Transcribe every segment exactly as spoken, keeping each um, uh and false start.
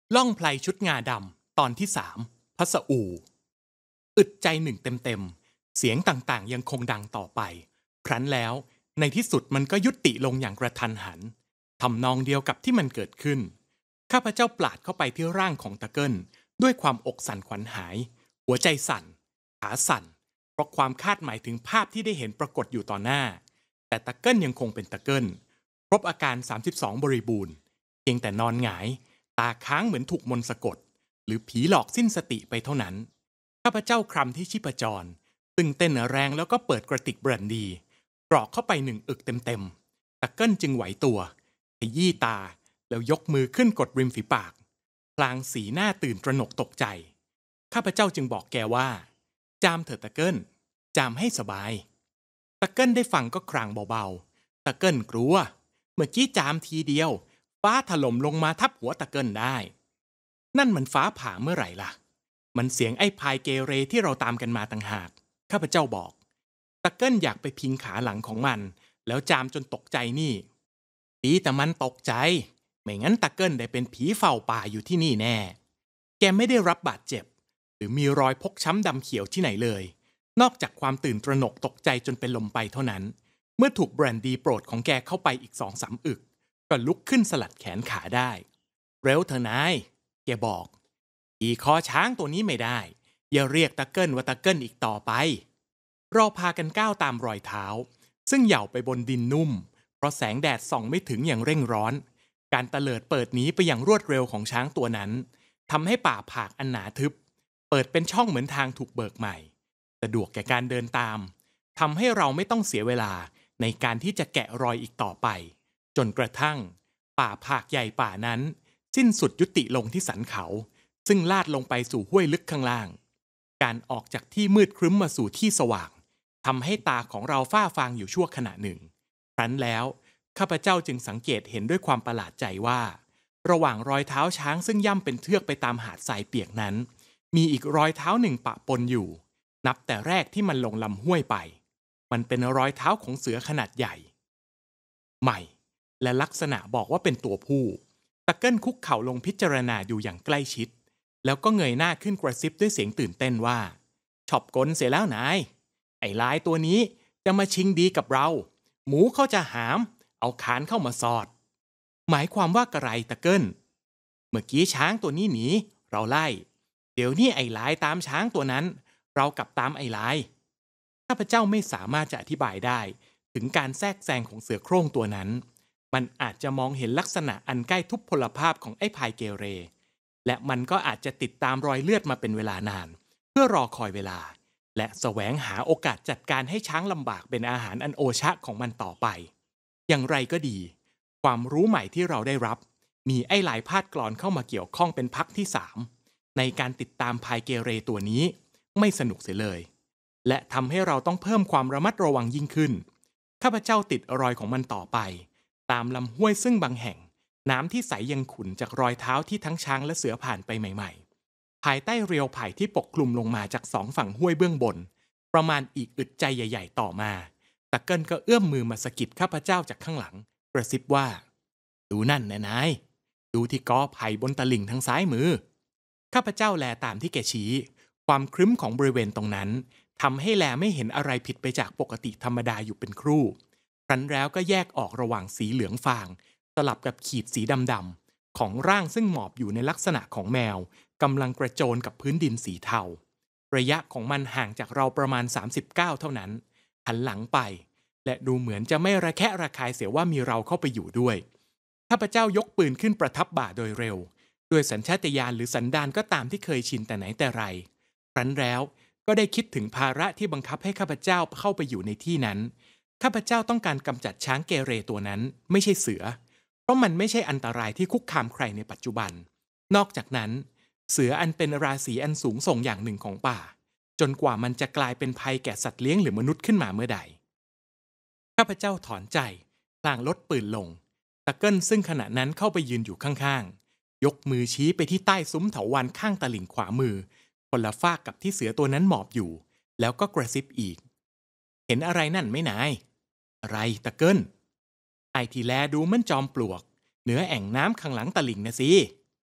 ล่องไพลชุดงาดำตอนที่สามพัสอูอึดใจหนึ่งเต็มๆเสียงต่างๆยังคงดังต่อไปครั้นแล้วในที่สุดมันก็ยุติลงอย่างกระทันหันทำนองเดียวกับที่มันเกิดขึ้นข้าพเจ้าปลาดเข้าไปที่ร่างของตะเกิลด้วยความอกสั่นขวัญหายหัวใจสั่นขาสั่นเพราะความคาดหมายถึงภาพที่ได้เห็นปรากฏอยู่ต่อหน้าแต่ตะเกิลยังคงเป็นตะเกิลครบอาการสามสิบสองบริบูรณ์เพียงแต่นอนหงายตาค้างเหมือนถูกมนต์สะกดหรือผีหลอกสิ้นสติไปเท่านั้นข้าพเจ้าคลำที่ชีพจรตึงเต้นแรงแล้วก็เปิดกระติกแบรนดีกรอกเข้าไปหนึ่งอึกเต็มๆตะเกิลจึงไหวตัวขยี้ตาแล้วยกมือขึ้นกดริมฝีปากพลางสีหน้าตื่นตระหนกตกใจข้าพเจ้าจึงบอกแกว่าจามเถิดตะเกิลจามให้สบายตะเกิลได้ฟังก็ครางเบาๆตะเกิลกลัวเมื่อกี้จามทีเดียวฟ้าถล่มลงมาทับหัวตะเกิลได้นั่นมันฟ้าผ่าเมื่อไหร่ล่ะมันเสียงไอ้พายเกเรที่เราตามกันมาต่างหากข้าพเจ้าบอกตะเกิลอยากไปพิงขาหลังของมันแล้วจามจนตกใจนี่ดีแต่มันตกใจไม่งั้นตะเกิลได้เป็นผีเฝ้าป่าอยู่ที่นี่แน่แกไม่ได้รับบาดเจ็บหรือมีรอยพกช้ำดำเขียวที่ไหนเลยนอกจากความตื่นตระหนกตกใจจนเป็นลมไปเท่านั้นเมื่อถูกแบรนดีโปรดของแกเข้าไปอีกสองสามอึกก็ลุกขึ้นสลัดแขนขาได้เร็วเถอะนายแกบอกอีคอช้างตัวนี้ไม่ได้อย่าเรียกตะเกิลว่าตะเกิลอีกต่อไปเราพากันก้าวตามรอยเท้าซึ่งเหย่าไปบนดินนุ่มเพราะแสงแดดส่องไม่ถึงอย่างเร่งร้อนการตะเลิดเปิดหนีไปอย่างรวดเร็วของช้างตัวนั้นทำให้ป่าผากอันหนาทึบเปิดเป็นช่องเหมือนทางถูกเบิกใหม่สะดวกแก่การเดินตามทำให้เราไม่ต้องเสียเวลาในการที่จะแกะรอยอีกต่อไปจนกระทั่งป่าผากใหญ่ป่านั้นสิ้นสุดยุติลงที่สันเขาซึ่งลาดลงไปสู่ห้วยลึกข้างล่างการออกจากที่มืดครึ้มมาสู่ที่สว่างทำให้ตาของเราฝ้าฟางอยู่ชั่วขณะหนึ่งครั้นแล้วข้าพเจ้าจึงสังเกตเห็นด้วยความประหลาดใจว่าระหว่างรอยเท้าช้างซึ่งย่ำเป็นเทือกไปตามหาดทรายเปียกนั้นมีอีกรอยเท้าหนึ่งปะปนอยู่นับแต่แรกที่มันลงลำห้วยไปมันเป็นรอยเท้าของเสือขนาดใหญ่ใหม่และลักษณะบอกว่าเป็นตัวผู้ตะเกิลคุกเข่าลงพิจารณาอยู่อย่างใกล้ชิดแล้วก็เงยหน้าขึ้นกระซิบด้วยเสียงตื่นเต้นว่าชอบกลเสียแล้วนายไอ้ลายตัวนี้จะมาชิงดีกับเราหมูเขาจะหามเอาขานเข้ามาสอดหมายความว่ากระไรตะเกิลเมื่อกี้ช้างตัวนี้หนีเราไล่เดี๋ยวนี้ไอ้ลายตามช้างตัวนั้นเรากลับตามไอ้ลายข้าพเจ้าไม่สามารถจะอธิบายได้ถึงการแทรกแซงของเสือโคร่งตัวนั้นมันอาจจะมองเห็นลักษณะอันใกล้ทุพพลภาพของไอ้พายเกเรและมันก็อาจจะติดตามรอยเลือดมาเป็นเวลานานเพื่อรอคอยเวลาและแสวงหาโอกาสจัดการให้ช้างลำบากเป็นอาหารอันโอชะของมันต่อไปอย่างไรก็ดีความรู้ใหม่ที่เราได้รับมีไอ้หลายพาดกลอนเข้ามาเกี่ยวข้องเป็นพักที่สามในการติดตามพายเกเรตัวนี้ไม่สนุกเสียเลยและทำให้เราต้องเพิ่มความระมัดระวังยิ่งขึ้นข้าพเจ้าติดรอยของมันต่อไปตามลำห้วยซึ่งบางแห่งน้ำที่ใสยังขุ่นจากรอยเท้าที่ทั้งช้างและเสือผ่านไปใหม่ๆภายใต้เรียวไผ่ที่ปกคลุมลงมาจากสองฝั่งห้วยเบื้องบนประมาณอีกอึดใจใหญ่ๆต่อมาตะเกิลก็เอื้อมมือมาสะกิดข้าพเจ้าจากข้างหลังกระซิบว่าดูนั่นนะนายดูที่กอไผ่บนตลิ่งทางซ้ายมือข้าพเจ้าแลตามที่แกชี้ความครึ้มของบริเวณตรงนั้นทำให้แลไม่เห็นอะไรผิดไปจากปกติธรรมดาอยู่เป็นครู่ครั้นแล้วก็แยกออกระหว่างสีเหลืองฟางสลับกับขีดสีดำๆของร่างซึ่งหมอบอยู่ในลักษณะของแมวกำลังกระโจนกับพื้นดินสีเทาระยะของมันห่างจากเราประมาณสามสิบเก้าเท่านั้นหันหลังไปและดูเหมือนจะไม่ระแคะระคายเสียว่ามีเราเข้าไปอยู่ด้วยข้าพเจ้ายกปืนขึ้นประทับบ่าโดยเร็วด้วยสัญชาตญาณหรือสันดานก็ตามที่เคยชินแต่ไหนแต่ไรครั้นแล้วก็ได้คิดถึงภาระที่บังคับให้ข้าพเจ้าเข้าไปอยู่ในที่นั้นข้าพเจ้าต้องการกำจัดช้างเกเรตัวนั้นไม่ใช่เสือเพราะมันไม่ใช่อันตรายที่คุกคามใครในปัจจุบันนอกจากนั้นเสืออันเป็นราศีอันสูงส่งอย่างหนึ่งของป่าจนกว่ามันจะกลายเป็นภัยแก่สัตว์เลี้ยงหรือมนุษย์ขึ้นมาเมื่อใดข้าพเจ้าถอนใจพลางลดปืนลงตะเกิลซึ่งขณะนั้นเข้าไปยืนอยู่ข้างๆยกมือชี้ไปที่ใต้ซุ้มเถาวัลย์ข้างตลิ่งขวามือคนละฝากกับที่เสือตัวนั้นหมอบอยู่แล้วก็กระซิบอีกเห็นอะไรนั่นไหมนายอะไรตะเกิลไอที่แลดูมันจอมปลวกเหนือแอ่งน้ำข้างหลังตลิ่งนะสิ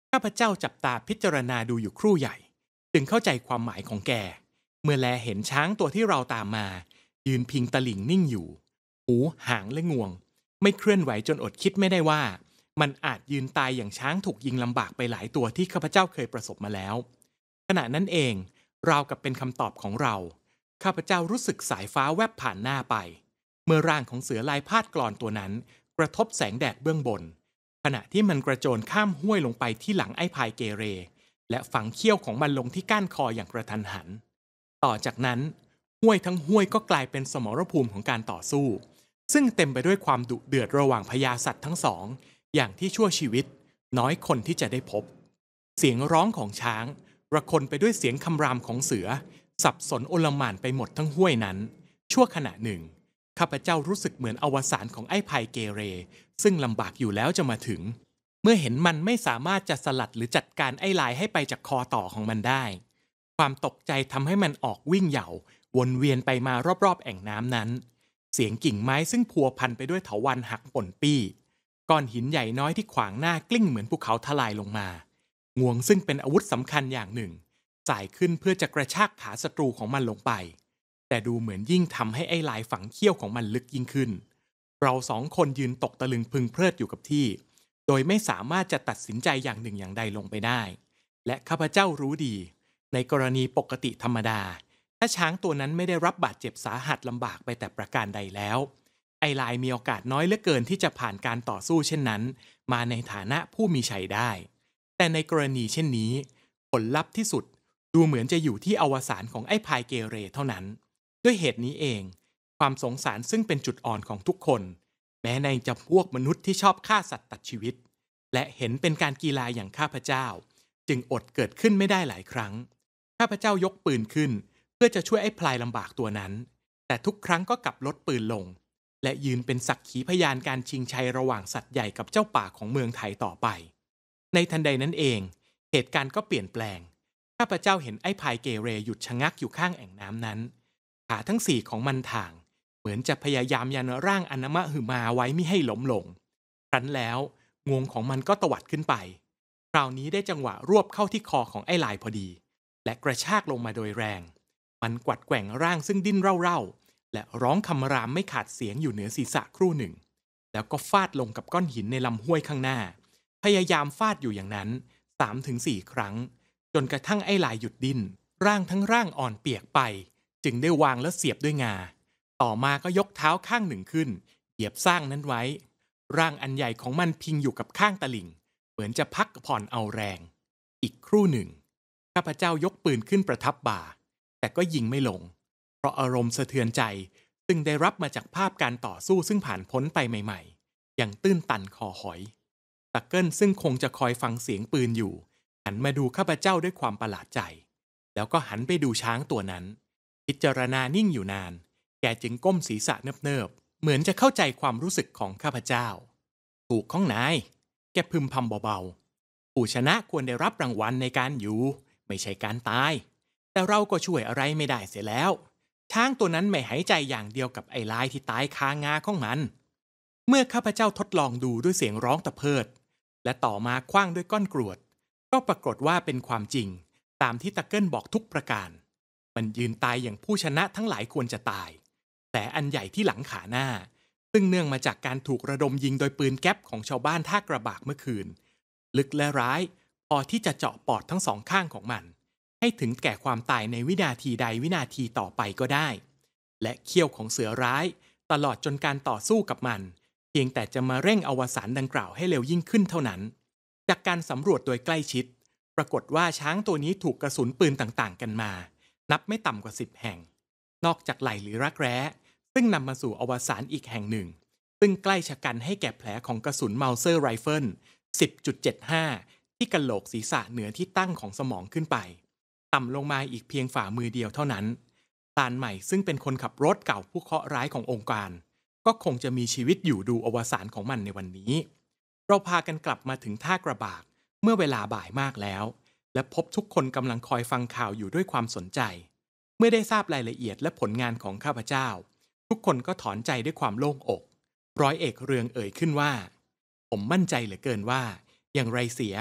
ข้าพเจ้าจับตาพิจารณาดูอยู่ครู่ใหญ่จึงเข้าใจความหมายของแกเมื่อแลเห็นช้างตัวที่เราตามมายืนพิงตลิ่งนิ่งอยู่หูหางและงวงไม่เคลื่อนไหวจนอดคิดไม่ได้ว่ามันอาจยืนตายอย่างช้างถูกยิงลำบากไปหลายตัวที่ข้าพเจ้าเคยประสบมาแล้วขณะนั้นเองราวกับเป็นคำตอบของเราข้าพเจ้ารู้สึกสายฟ้าแวบผ่านหน้าไปเมื่อร่างของเสือลายพาดกลอนตัวนั้นกระทบแสงแดดเบื้องบนขณะที่มันกระโจนข้ามห้วยลงไปที่หลังไอ้พายเกเรและฝังเขี้ยวของมันลงที่ก้านคออย่างกระทันหันต่อจากนั้นห้วยทั้งห้วยก็กลายเป็นสมรภูมิของการต่อสู้ซึ่งเต็มไปด้วยความดุเดือดระหว่างพญาสัตว์ทั้งสองอย่างที่ชั่วชีวิตน้อยคนที่จะได้พบเสียงร้องของช้างระคนไปด้วยเสียงคำรามของเสือสับสนโอลหม่านไปหมดทั้งห้วยนั้นชั่วขณะหนึ่งข้าพเจ้ารู้สึกเหมือนอวสานของไอ้พายเกเรซึ่งลำบากอยู่แล้วจะมาถึงเมื่อเห็นมันไม่สามารถจะสลัดหรือจัดการไอ้ลายให้ไปจากคอต่อของมันได้ความตกใจทำให้มันออกวิ่งเหย่าวนเวียนไปมารอบๆแอ่งน้ำนั้นเสียงกิ่งไม้ซึ่งพัวพันไปด้วยเถาวัลย์หักป่นปี้ก้อนหินใหญ่น้อยที่ขวางหน้ากลิ้งเหมือนภูเขาทลายลงมางวงซึ่งเป็นอาวุธสำคัญอย่างหนึ่งสายขึ้นเพื่อจะกระชากขาศัตรูของมันลงไปแต่ดูเหมือนยิ่งทำให้ไอ้ลายฝังเขี้ยวของมันลึกยิ่งขึ้นเราสองคนยืนตกตะลึงพึงเพลิดอยู่กับที่โดยไม่สามารถจะตัดสินใจอย่างหนึ่งอย่างใดลงไปได้และข้าพเจ้ารู้ดีในกรณีปกติธรรมดาถ้าช้างตัวนั้นไม่ได้รับบาดเจ็บสาหัสลำบากไปแต่ประการใดแล้วไอ้ลายมีโอกาสน้อยเหลือเกินที่จะผ่านการต่อสู้เช่นนั้นมาในฐานะผู้มีชัยได้แต่ในกรณีเช่นนี้ผลลัพธ์ที่สุดดูเหมือนจะอยู่ที่อวสานของไอ้พายเกเรเท่านั้นด้วยเหตุนี้เองความสงสารซึ่งเป็นจุดอ่อนของทุกคนแม้ในจำพวกมนุษย์ที่ชอบฆ่าสัตว์ตัดชีวิตและเห็นเป็นการกีฬาอย่างข้าพเจ้าจึงอดเกิดขึ้นไม่ได้หลายครั้งข้าพเจ้ายกปืนขึ้นเพื่อจะช่วยไอ้พลายลำบากตัวนั้นแต่ทุกครั้งก็กลับลดปืนลงและยืนเป็นสักขีพยานการชิงชัยระหว่างสัตว์ใหญ่กับเจ้าป่าของเมืองไทยต่อไปในทันใดนั้นเองเหตุการณ์ก็เปลี่ยนแปลงข้าพเจ้าเห็นไอ้พายเกเรหยุดชะงักอยู่ข้างแอ่งน้ำนั้นขาทั้งสี่ของมันถ่างเหมือนจะพยายามยันร่างอนามะหือมาไว้มิให้ล้มลงครั้นแล้วงวงของมันก็ตวัดขึ้นไปคราวนี้ได้จังหวะรวบเข้าที่คอของไอ้ลายพอดีและกระชากลงมาโดยแรงมันกวัดแกว่งร่างซึ่งดิ้นเร่าๆและร้องคำรามไม่ขาดเสียงอยู่เหนือศีรษะครู่หนึ่งแล้วก็ฟาดลงกับก้อนหินในลำห้วยข้างหน้าพยายามฟาดอยู่อย่างนั้น สามถึงสี่ ครั้งจนกระทั่งไอ้ลายหยุดดิ้นร่างทั้งร่างอ่อนเปียกไปจึงได้วางและเสียบด้วยงาต่อมาก็ยกเท้าข้างหนึ่งขึ้นเหยียบสร้างนั้นไว้ร่างอันใหญ่ของมันพิงอยู่กับข้างตลิ่งเหมือนจะพักผ่อนเอาแรงอีกครู่หนึ่งข้าพเจ้ายกปืนขึ้นประทับบ่าแต่ก็ยิงไม่ลงเพราะอารมณ์สะเทือนใจซึ่งได้รับมาจากภาพการต่อสู้ซึ่งผ่านพ้นไปใหม่ๆอย่างตื้นตันคอหอยตักเกิลซึ่งคงจะคอยฟังเสียงปืนอยู่หันมาดูข้าพเจ้าด้วยความประหลาดใจแล้วก็หันไปดูช้างตัวนั้นพิจารณานิ่งอยู่นานแกจึงก้มศีรษะเนิบๆเหมือนจะเข้าใจความรู้สึกของข้าพเจ้าถูกของนายแกพึมพำเบาๆผู้ชนะควรได้รับรางวัลในการอยู่ไม่ใช่การตายแต่เราก็ช่วยอะไรไม่ได้เสียแล้วช้างตัวนั้นไม่หายใจอย่างเดียวกับไอ้ลายที่ตายคางาของมันเมื่อข้าพเจ้าทดลองดูด้วยเสียงร้องตะเพิดและต่อมาคว้างด้วยก้อนกรวดก็ปรากฏว่าเป็นความจริงตามที่ตักเกิลบอกทุกประการมันยืนตายอย่างผู้ชนะทั้งหลายควรจะตายแต่อันใหญ่ที่หลังขาหน้าซึ่งเนื่องมาจากการถูกระดมยิงโดยปืนแก๊ปของชาวบ้านท่ากระบากเมื่อคืนลึกและร้ายพอที่จะเจาะปอดทั้งสองข้างของมันให้ถึงแก่ความตายในวินาทีใดวินาทีต่อไปก็ได้และเขี้ยวของเสือร้ายตลอดจนการต่อสู้กับมันเพียงแต่จะมาเร่งอวสานดังกล่าวให้เร็วยิ่งขึ้นเท่านั้นจากการสำรวจโดยใกล้ชิดปรากฏว่าช้างตัวนี้ถูกกระสุนปืนต่างๆกันมานับไม่ต่ำกว่าสิบแห่งนอกจากไหล่หรือรักแร้ซึ่งนำมาสู่อวสานอีกแห่งหนึ่งซึ่งใกล้ชะกันให้แก่แผลของกระสุนเมาเซอร์ไรเฟิล สิบจุดเจ็ดห้า ที่กะโหลกศีรษะเหนือที่ตั้งของสมองขึ้นไปต่ำลงมาอีกเพียงฝ่ามือเดียวเท่านั้นตาลใหม่ซึ่งเป็นคนขับรถเก่าผู้เคราะห์ร้ายขององค์การก็คงจะมีชีวิตอยู่ดูอวสานของมันในวันนี้เราพากันกลับมาถึงท่ากระบากเมื่อเวลาบ่ายมากแล้วและพบทุกคนกำลังคอยฟังข่าวอยู่ด้วยความสนใจเมื่อได้ทราบรายละเอียดและผลงานของข้าพเจ้าทุกคนก็ถอนใจด้วยความโล่งอกร้อยเอกเรืองเอ่ยขึ้นว่าผมมั่นใจเหลือเกินว่าอย่างไรเสีย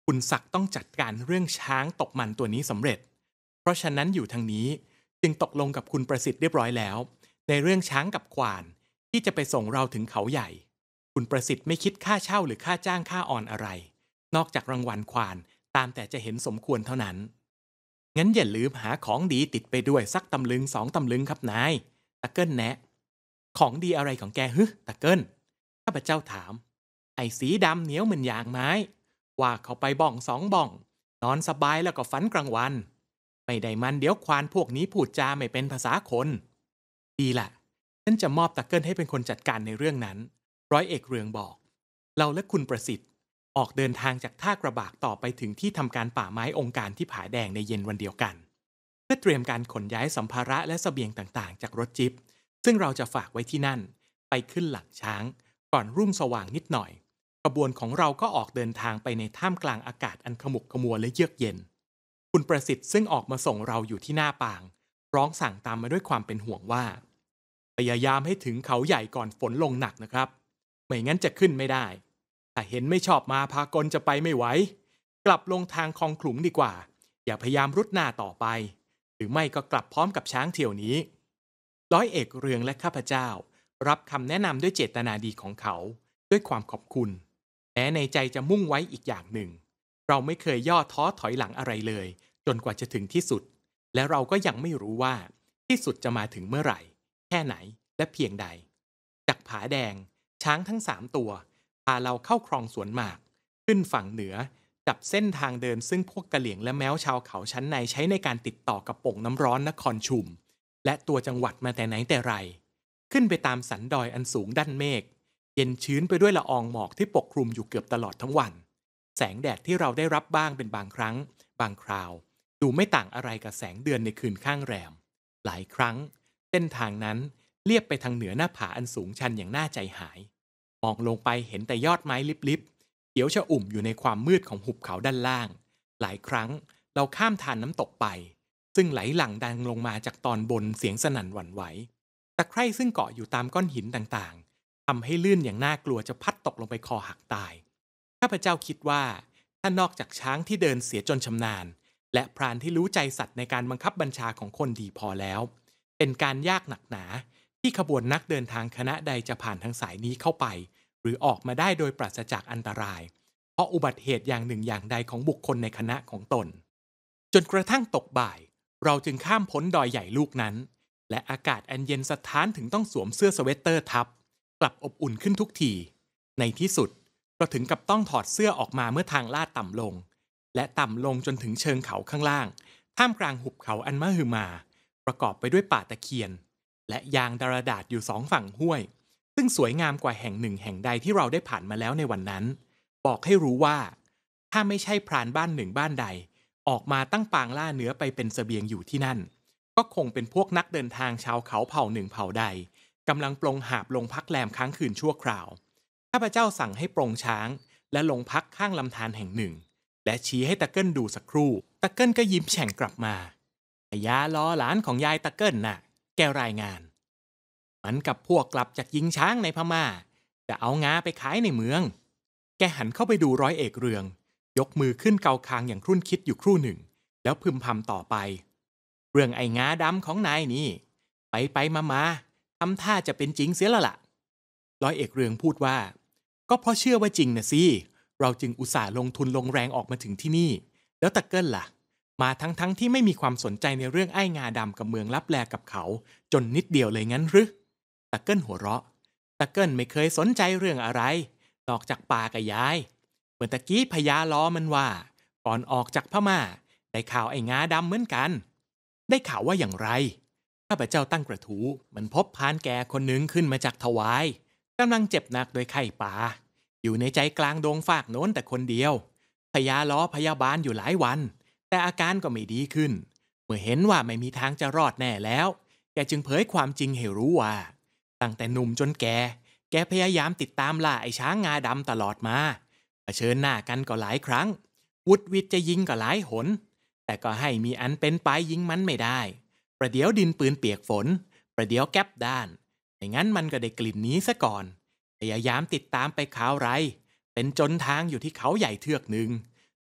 คุณศักดิ์ต้องจัดการเรื่องช้างตกมันตัวนี้สำเร็จเพราะฉะนั้นอยู่ทางนี้จึงตกลงกับคุณประสิทธิ์เรียบร้อยแล้วในเรื่องช้างกับควานที่จะไปส่งเราถึงเขาใหญ่คุณประสิทธิ์ไม่คิดค่าเช่าหรือค่าจ้างค่าออนอะไรนอกจากรางวัลควานตามแต่จะเห็นสมควรเท่านั้นงั้นอย่าลืมหาของดีติดไปด้วยสักตำลึงสองตำลึงครับนายตะเกิลแนะของดีอะไรของแกฮึตะเกิลข้าพเจ้าถามไอ้สีดำเหนียวเหมือนยางไม้ว่าเขาไปบ้องสองบ้องนอนสบายแล้วก็ฝันกลางวันไม่ได้มันเดี๋ยวควานพวกนี้พูดจาไม่เป็นภาษาคนดีละฉันจะมอบตะเกิลให้เป็นคนจัดการในเรื่องนั้นร้อยเอกเรืองบอกเราและคุณประสิทธิ์ออกเดินทางจากท่ากระบากต่อไปถึงที่ทำการป่าไม้องค์การที่ผาแดงในเย็นวันเดียวกันเพื่อเตรียมการขนย้ายสัมภาระและเสบียงต่างๆจากรถจิ๊ปซึ่งเราจะฝากไว้ที่นั่นไปขึ้นหลังช้างก่อนรุ่งสว่างนิดหน่อยขบวนของเราก็ออกเดินทางไปในท่ามกลางอากาศอันขมุกขมัวและเยือกเย็นคุณประสิทธิ์ซึ่งออกมาส่งเราอยู่ที่หน้าปางร้องสั่งตามมาด้วยความเป็นห่วงว่าพยายามให้ถึงเขาใหญ่ก่อนฝนลงหนักนะครับไม่งั้นจะขึ้นไม่ได้ถ้าเห็นไม่ชอบมาพากลจะไปไม่ไหวกลับลงทางคลองขลุงดีกว่าอย่าพยายามรุดหน้าต่อไปหรือไม่ก็กลับพร้อมกับช้างเที่ยวนี้ร้อยเอกเรืองและข้าพเจ้ารับคำแนะนำด้วยเจตนาดีของเขาด้วยความขอบคุณแม้ในใจจะมุ่งไว้อีกอย่างหนึ่งเราไม่เคยย่อท้อถอยหลังอะไรเลยจนกว่าจะถึงที่สุดและเราก็ยังไม่รู้ว่าที่สุดจะมาถึงเมื่อไหร่แค่ไหนและเพียงใดจากผาแดงช้างทั้งสามตัวพาเราเข้าคลองสวนหมากขึ้นฝั่งเหนือจับเส้นทางเดินซึ่งพวกกะเหลี่ยงและแม้วชาวเขาชั้นในใช้ในการติดต่อกับโป่งน้ำร้อนนครชุมและตัวจังหวัดมาแต่ไหนแต่ไรขึ้นไปตามสันดอยอันสูงด้านเมฆเย็นชื้นไปด้วยละอองหมอกที่ปกคลุมอยู่เกือบตลอดทั้งวันแสงแดดที่เราได้รับบ้างเป็นบางครั้งบางคราวดูไม่ต่างอะไรกับแสงเดือนในคืนข้างแรมหลายครั้งเส้นทางนั้นเลียบไปทางเหนือหน้าผาอันสูงชันอย่างน่าใจหายมองลงไปเห็นแต่ยอดไม้ลิบๆเขียวชอุ่มอยู่ในความมืดของหุบเขาด้านล่างหลายครั้งเราข้ามทานน้ำตกไปซึ่งไหลหลั่งดังลงมาจากตอนบนเสียงสนั่นหวั่นไหวตะไคร่ซึ่งเกาะอยู่ตามก้อนหินต่างๆทำให้ลื่นอย่างน่ากลัวจะพัดตกลงไปคอหักตายข้าพเจ้าคิดว่าถ้านอกจากช้างที่เดินเสียจนชำนาญและพรานที่รู้ใจสัตว์ในการบังคับบัญชาของคนดีพอแล้วเป็นการยากหนักหนาที่ขบวนนักเดินทางคณะใดจะผ่านทางสายนี้เข้าไปหรือออกมาได้โดยปราศจากอันตรายเพราะอุบัติเหตุอย่างหนึ่งอย่างใดของบุคคลในคณะของตนจนกระทั่งตกบ่ายเราจึงข้ามพ้นดอยใหญ่ลูกนั้นและอากาศอันเย็นสะท้านถึงต้องสวมเสื้อสเวตเตอร์ทับกลับอบอุ่นขึ้นทุกทีในที่สุดเราถึงกับต้องถอดเสื้อออกมาเมื่อทางลาดต่ำลงและต่ำลงจนถึงเชิงเขาข้างล่างท่ามกลางหุบเขาอันมหึมาประกอบไปด้วยป่าตะเคียนและยางดารดาษอยู่สองฝั่งห้วยซึ่งสวยงามกว่าแห่งหนึ่งแห่งใดที่เราได้ผ่านมาแล้วในวันนั้นบอกให้รู้ว่าถ้าไม่ใช่พรานบ้านหนึ่งบ้านใดออกมาตั้งปางล่าเนื้อไปเป็นเสบียงอยู่ที่นั่นก็คงเป็นพวกนักเดินทางชาวเขาเผ่าหนึ่งเผ่าใดกำลังปลงหาบลงพักแรมค้างคืนชั่วคราวข้าพเจ้าสั่งให้ปลงช้างและลงพักข้างลำธารแห่งหนึ่งและชี้ให้ตะเกิ้ลดูสักครู่ตะเกิ้ลก็ยิ้มแฉ่งกลับมาอยาล้อหลานของยายตะเกิ้ลน่ะแกรายงานมันกับพวกกลับจากยิงช้างในพม่าจะเอางาไปขายในเมืองแกหันเข้าไปดูร้อยเอกเรืองยกมือขึ้นเกาคางอย่างครุ่นคิดอยู่ครู่หนึ่งแล้วพึมพำต่อไปเรื่องไอ้งาดำของนายนี่ไปไปมามาทำท่าจะเป็นจริงเสียแล้วล่ะร้อยเอกเรืองพูดว่าก็เพราะเชื่อว่าจริงนะสิเราจึงอุตส่าห์ลงทุนลงแรงออกมาถึงที่นี่แล้วตะเกิ้ลล่ะมาทั้งทั้งที่ไม่มีความสนใจในเรื่องไอ้งาดำกับเมืองลับแลกับเขาจนนิดเดียวเลยงั้นหรือตะเกิ้ลหัวเราะตะเกิ้ลไม่เคยสนใจเรื่องอะไรนอกจากป่ากับยายเมื่อตะกี้พญาล้อมันว่าก่อนออกจากพม่าได้ข่าวไอ้งาดำเหมือนกันได้ข่าวว่าอย่างไรข้าพเจ้าตั้งกระทู้มันพบพรานแก่คนหนึ่งขึ้นมาจากถวายกำลังเจ็บหนักโดยไข้ป่าอยู่ในใจกลางดงฝากโน้นแต่คนเดียวพญาล้อพยาบาลอยู่หลายวันแต่อาการก็ไม่ดีขึ้นเมื่อเห็นว่าไม่มีทางจะรอดแน่แล้วแกจึงเผยความจริงให้รู้ว่าตั้งแต่หนุ่มจนแก่แกพยายามติดตามล่าไอ้ช้างงาดำตลอดมาเผชิญหน้ากันก็หลายครั้งวุดวิดจะยิงก็หลายหนแต่ก็ให้มีอันเป็นไปยิงมันไม่ได้ประเดี๋ยวดินปืนเปียกฝนประเดี๋ยวแก๊ปด้านไม่งั้นมันก็ได้กลิ่นนี้ซะก่อนพยายามติดตามไปข่าวไรเป็นจนทางอยู่ที่เขาใหญ่เทือกหนึ่ง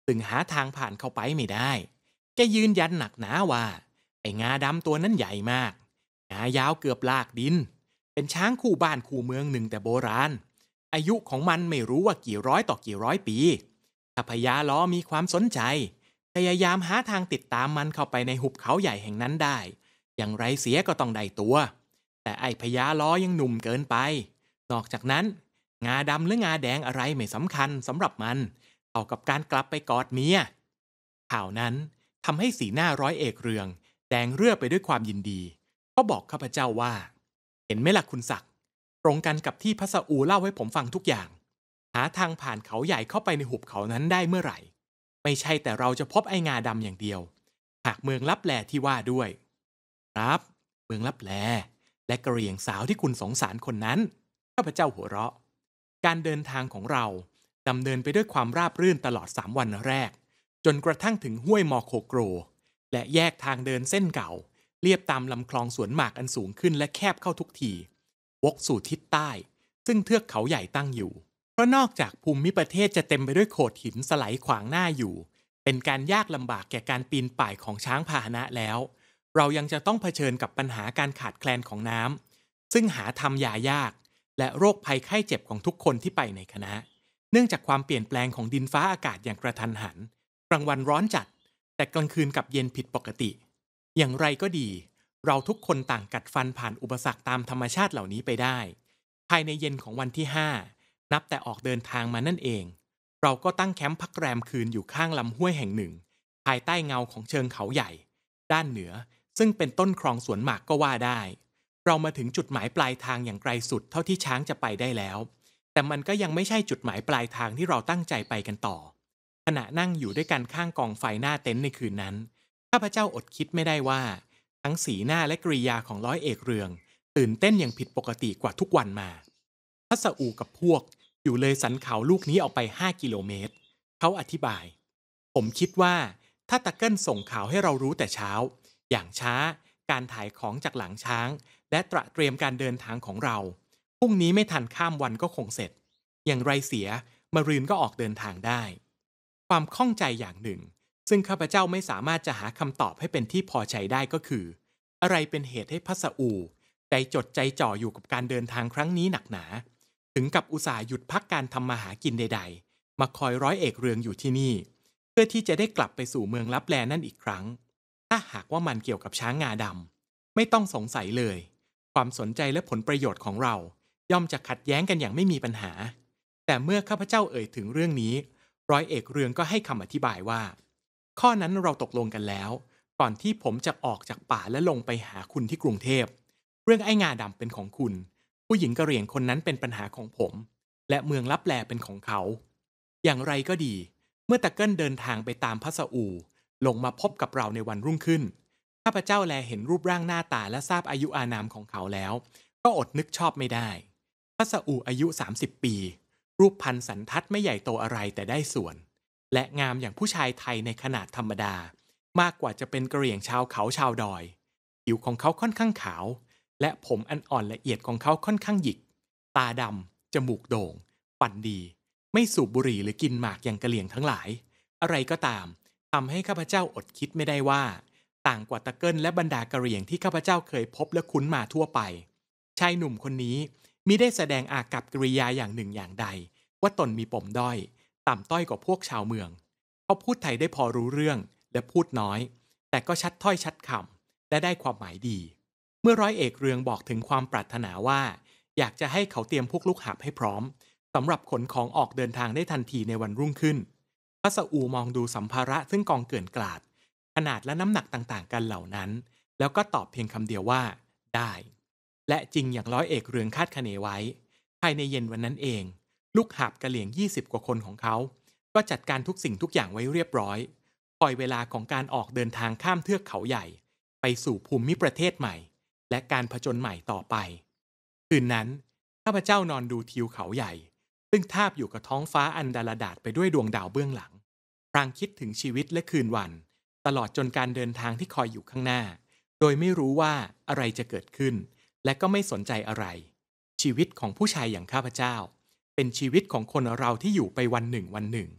ซึ่งหาทางผ่านเข้าไปไม่ได้แกยืนยันหนักหนาว่าไอ้งาดำตัวนั้นใหญ่มากงายาวเกือบลากดินเป็นช้างคู่บ้านคู่เมืองหนึ่งแต่โบราณอายุของมันไม่รู้ว่ากี่ร้อยต่อกี่ร้อยปีถ้าพญาล้อมีความสนใจพยายามหาทางติดตามมันเข้าไปในหุบเขาใหญ่แห่งนั้นได้อย่างไรเสียก็ต้องได้ตัวแต่ไอ้พญาล้อยังหนุ่มเกินไปนอกจากนั้นงาดำหรืองาแดงอะไรไม่สำคัญสำหรับมันเท่ากับการกลับไปกอดเมียข่าวนั้นทำให้สีหน้าร้อยเอกเรืองแดงเรื่อไปด้วยความยินดีก็บอกข้าพเจ้าว่าเห็นไหมล่ะคุณศักดิ์ตรงกันกับที่พระสอูเล่าให้ผมฟังทุกอย่างหาทางผ่านเขาใหญ่เข้าไปในหุบเขานั้นได้เมื่อไหร่ไม่ใช่แต่เราจะพบไอ้งาดำอย่างเดียวหากเมืองลับแลที่ว่าด้วยครับเมืองลับแลและกระเหรี่ยงสาวที่คุณสงสารคนนั้นข้าพเจ้าหัวเราะการเดินทางของเราดำเนินไปด้วยความราบรื่นตลอดสามวันแรกจนกระทั่งถึงห้วยมอโคโกรและแยกทางเดินเส้นเก่าเลียบตามลำคลองสวนหมากอันสูงขึ้นและแคบเข้าทุกทีวกสู่ทิศใต้ซึ่งเทือกเขาใหญ่ตั้งอยู่เพราะนอกจากภูมิประเทศจะเต็มไปด้วยโขดหินสไลด์ขวางหน้าอยู่เป็นการยากลำบากแก่การปีนป่ายของช้างพาหนะแล้วเรายังจะต้องเผชิญกับปัญหาการขาดแคลนของน้ำซึ่งหาทำยายากและโรคภัยไข้เจ็บของทุกคนที่ไปในคณะเนื่องจากความเปลี่ยนแปลงของดินฟ้าอากาศอย่างกระทันหันกลางวันร้อนจัดแต่กลางคืนกลับเย็นผิดปกติอย่างไรก็ดีเราทุกคนต่างกัดฟันผ่านอุปสรรคตามธรรมชาติเหล่านี้ไปได้ภายในเย็นของวันที่ห้านับแต่ออกเดินทางมานั่นเองเราก็ตั้งแคมป์พักแรมคืนอยู่ข้างลำห้วยแห่งหนึ่งภายใต้เงาของเชิงเขาใหญ่ด้านเหนือซึ่งเป็นต้นคลองสวนหมากก็ว่าได้เรามาถึงจุดหมายปลายทางอย่างไกลสุดเท่าที่ช้างจะไปได้แล้วแต่มันก็ยังไม่ใช่จุดหมายปลายทางที่เราตั้งใจไปกันต่อขณะนั่งอยู่ด้วยกันข้างกองไฟหน้าเต็นท์ในคืนนั้นข้าพเจ้าอดคิดไม่ได้ว่าทั้งสีหน้าและกริยาของร้อยเอกเรืองตื่นเต้นอย่างผิดปกติกว่าทุกวันมาพระสอูกับพวกอยู่เลยสันเขาลูกนี้ออกไปห้ากิโลเมตรเขาอธิบายผมคิดว่าถ้าตะเกิ้ลส่งข่าวให้เรารู้แต่เช้าอย่างช้าการถ่ายของจากหลังช้างและตระเตรียมการเดินทางของเราพรุ่งนี้ไม่ทันข้ามวันก็คงเสร็จอย่างไรเสียมะรืนก็ออกเดินทางได้ความข้องใจอย่างหนึ่งซึ่งข้าพเจ้าไม่สามารถจะหาคำตอบให้เป็นที่พอใจได้ก็คืออะไรเป็นเหตุให้พระสอูใจจดใจจ่ออยู่กับการเดินทางครั้งนี้หนักหนาถึงกับอุตส่าห์หยุดพักการทำมาหากินใดๆมาคอยร้อยเอกเรืองอยู่ที่นี่เพื่อที่จะได้กลับไปสู่เมืองลับแลนั่นอีกครั้งถ้าหากว่ามันเกี่ยวกับช้างงาดำไม่ต้องสงสัยเลยความสนใจและผลประโยชน์ของเราย่อมจะขัดแย้งกันอย่างไม่มีปัญหาแต่เมื่อข้าพเจ้าเอ่ยถึงเรื่องนี้ร้อยเอกเรืองก็ให้คำอธิบายว่าข้อนั้นเราตกลงกันแล้วก่อนที่ผมจะออกจากป่าและลงไปหาคุณที่กรุงเทพเรื่องไอ้งาดำเป็นของคุณผู้หญิงกะเหรี่ยงคนนั้นเป็นปัญหาของผมและเมืองลับแลเป็นของเขาอย่างไรก็ดีเมื่อตะเกิ้ลเดินทางไปตามพระสอูลงมาพบกับเราในวันรุ่งขึ้นข้าพเจ้าแลเห็นรูปร่างหน้าตาและทราบอายุอานามของเขาแล้วก็อดนึกชอบไม่ได้พระสอูอายุสามสิบปีรูปพรรณสันทัดไม่ใหญ่โตอะไรแต่ได้ส่วนและงามอย่างผู้ชายไทยในขนาดธรรมดามากกว่าจะเป็นกะเหรี่ยงชาวเขาชาวดอยผิวของเขาค่อนข้างขาวและผมอันอ่อนละเอียดของเขาค่อนข้างหยิกตาดำจมูกโด่งฟันดีไม่สูบบุหรี่หรือกินหมากอย่างกะเหรี่ยงทั้งหลายอะไรก็ตามทำให้ข้าพเจ้าอดคิดไม่ได้ว่าต่างกว่าตะเกิ้ลและบรรดากะเหรี่ยงที่ข้าพเจ้าเคยพบและคุ้นมาทั่วไปชายหนุ่มคนนี้มิได้แสดงอากัปกิริยาอย่างหนึ่งอย่างใดว่าตนมีปมด้อยต่ำต้อยกว่าพวกชาวเมืองเขาพูดไทยได้พอรู้เรื่องและพูดน้อยแต่ก็ชัดถ้อยชัดคำและได้ความหมายดีเมื่อร้อยเอกเรืองบอกถึงความปรารถนาว่าอยากจะให้เขาเตรียมพวกลูกหาบให้พร้อมสำหรับขนของออกเดินทางได้ทันทีในวันรุ่งขึ้นพระสอูมองดูสัมภาระซึ่งกองเกลื่อนกลาดขนาดและน้ำหนักต่างๆกันเหล่านั้นแล้วก็ตอบเพียงคำเดียวว่าได้และจริงอย่างร้อยเอกเรืองคาดคะเนไว้ภายในเย็นวันนั้นเองลูกหาบกะเหลี่ยงยี่สิบกว่าคนของเขาก็จัดการทุกสิ่งทุกอย่างไว้เรียบร้อยคอยเวลาของการออกเดินทางข้ามเทือกเขาใหญ่ไปสู่ภูมิประเทศใหม่และการผจญใหม่ต่อไปคืนนั้นข้าพเจ้านอนดูทิวเขาใหญ่ซึ่งทาบอยู่กับท้องฟ้าอันดาลดาษไปด้วยดวงดาวเบื้องหลังพลางคิดถึงชีวิตและคืนวันตลอดจนการเดินทางที่คอยอยู่ข้างหน้าโดยไม่รู้ว่าอะไรจะเกิดขึ้นและก็ไม่สนใจอะไรชีวิตของผู้ชายอย่างข้าพเจ้าเป็นชีวิตของคนเราที่อยู่ไปวันหนึ่งวันหนึ่ง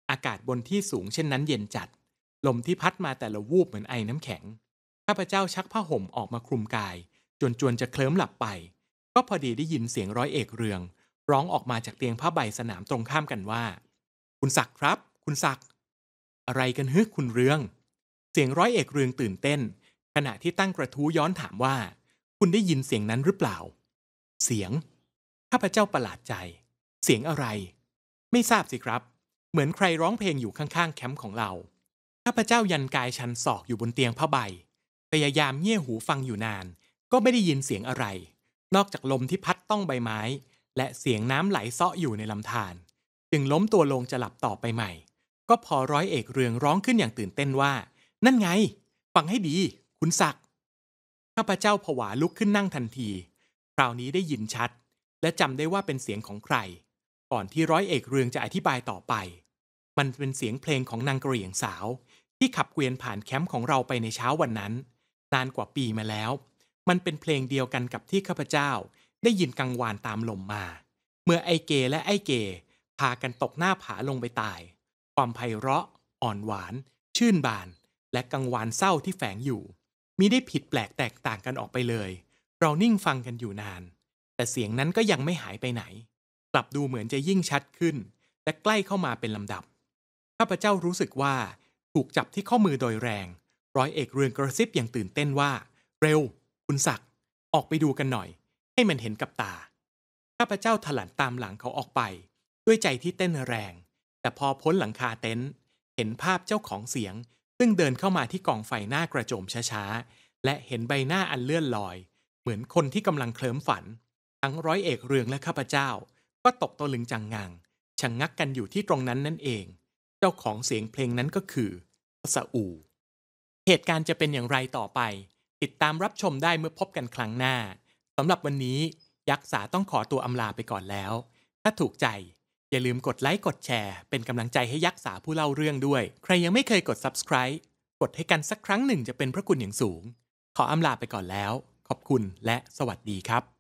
อากาศบนที่สูงเช่นนั้นเย็นจัดลมที่พัดมาแต่ละวูบเหมือนไอน้ำแข็งข้าพเจ้าชักผ้าห่มออกมาคลุมกายจนจวนจะเคลิ้มหลับไปก็พอดีได้ยินเสียงร้อยเอกเรืองร้องออกมาจากเตียงผ้าใบสนามตรงข้ามกันว่าคุณศักดิ์ครับคุณศักดิ์อะไรกันฮึคุณเรืองเสียงร้อยเอกเรืองตื่นเต้นขณะที่ตั้งกระทู้ย้อนถามว่าคุณได้ยินเสียงนั้นหรือเปล่าเสียงข้าพเจ้าประหลาดใจเสียงอะไรไม่ทราบสิครับเหมือนใครร้องเพลงอยู่ข้างๆแคมป์ของเราข้าพเจ้ายันกายชันศอกอยู่บนเตียงผ้าใบพยายามเงี่ยหูฟังอยู่นานก็ไม่ได้ยินเสียงอะไรนอกจากลมที่พัดต้องใบไม้และเสียงน้ำไหลเซาะอยู่ในลำธารจึงล้มตัวลงจะหลับต่อไปใหม่ก็พอร้อยเอกเรืองร้องขึ้นอย่างตื่นเต้นว่านั่นไงฟังให้ดีคุณศักดิ์ข้าพเจ้าผวาลุกขึ้นนั่งทันทีคราวนี้ได้ยินชัดและจำได้ว่าเป็นเสียงของใครก่อนที่ร้อยเอกเรืองจะอธิบายต่อไปมันเป็นเสียงเพลงของนางกระเหรี่ยงสาวที่ขับเกวียนผ่านแคมป์ของเราไปในเช้าวันนั้นนานกว่าปีมาแล้วมันเป็นเพลงเดียวกันกับที่ข้าพเจ้าได้ยินกังวานตามลมมาเมื่อไอเกและไอเกพากันตกหน้าผาลงไปตายความไพเราะอ่อนหวานชื่นบานและกังวานเศร้าที่แฝงอยู่มิได้ผิดแปลกแตกต่างกันออกไปเลยเรานิ่งฟังกันอยู่นานแต่เสียงนั้นก็ยังไม่หายไปไหนกลับดูเหมือนจะยิ่งชัดขึ้นและใกล้เข้ามาเป็นลำดับข้าพเจ้ารู้สึกว่าถูกจับที่ข้อมือโดยแรงร้อยเอกเรืองกระซิบอย่างตื่นเต้นว่าเร็วคุณศักดิ์ออกไปดูกันหน่อยให้มันเห็นกับตาข้าพเจ้าถลันตามหลังเขาออกไปด้วยใจที่เต้นแรงแต่พอพ้นหลังคาเต็นท์เห็นภาพเจ้าของเสียงซึ่งเดินเข้ามาที่กองไฟหน้ากระโจมช้าๆและเห็นใบหน้าอันเลื่อนลอยเหมือนคนที่กำลังเคลิ้มฝันทั้งร้อยเอกเรืองและข้าพเจ้าก็ตกตะลึงจังงังชะ ง, งักกันอยู่ที่ตรงนั้นนั่นเองเจ้าของเสียงเพลงนั้นก็คือพระสะอูเหตุการณ์จะเป็นอย่างไรต่อไปติดตามรับชมได้เมื่อพบกันครั้งหน้าสำหรับวันนี้ยักษ์สาต้องขอตัวอำลาไปก่อนแล้วถ้าถูกใจอย่าลืมกดไลค์กดแชร์เป็นกำลังใจให้ยักษ์สาผู้เล่าเรื่องด้วยใครยังไม่เคยกด ซับสไครบ์ กดให้กันสักครั้งหนึ่งจะเป็นพระคุณอย่างสูงขออำลาไปก่อนแล้วขอบคุณและสวัสดีครับ